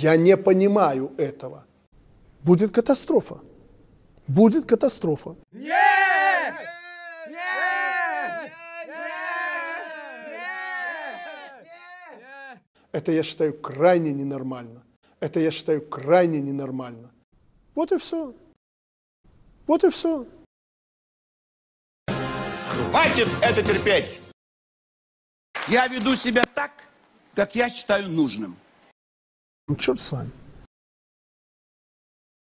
Я не понимаю этого. Будет катастрофа. Будет катастрофа. Нет! Это я считаю крайне ненормально. Это я считаю крайне ненормально. Вот и все. Вот и все. Хватит это терпеть! Я веду себя так, как я считаю нужным. Ну, черт с вами.